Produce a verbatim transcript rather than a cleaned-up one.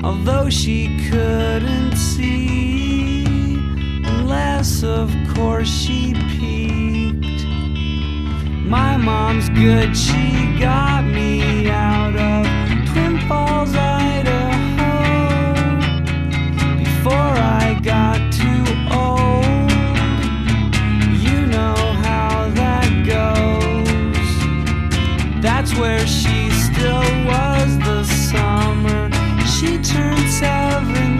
although she couldn't see, unless of course she peeked. My mom's good, she got me out of Twin Falls, Idaho, before I got too old. You know how that goes. That's where she still was the summer she turned seven.